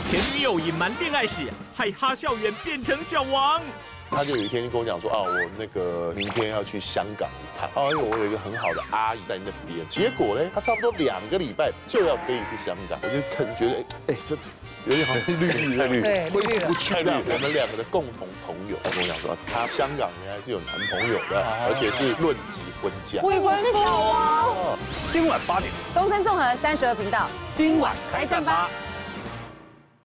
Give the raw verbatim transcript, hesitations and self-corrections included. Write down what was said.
前女友隐瞒恋爱史，害哈校园变成小王。 他就有一天就跟我讲说啊，我那个明天要去香港一趟，啊，因为我有一个很好的阿姨在那边。结果呢，他差不多两个礼拜就要飞一次香港，我就看觉得哎哎这。 有点好像绿绿的绿，挥之不去的。我们两个的共同朋友，他跟我讲说，他香港原来是有男朋友的，而且是论及婚嫁。 我以为是小王。 今晚八点， 东森综合三十二频道， 今晚开战吧。